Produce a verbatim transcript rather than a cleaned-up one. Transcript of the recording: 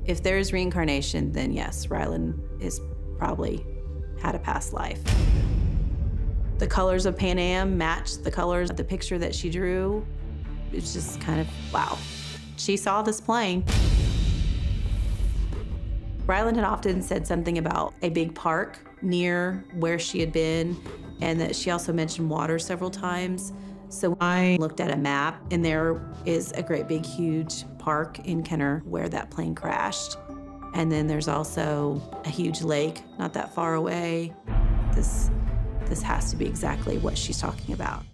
If there is reincarnation, then yes, Rylan is probably had a past life. The colors of Pan Am match the colors of the picture that she drew. It's just kind of, wow. She saw this plane. Rylan had often said something about a big park near where she had been, and that she also mentioned water several times. So I looked at a map, and there is a great big huge park in Kenner where that plane crashed. And then there's also a huge lake not that far away. This, this has to be exactly what she's talking about.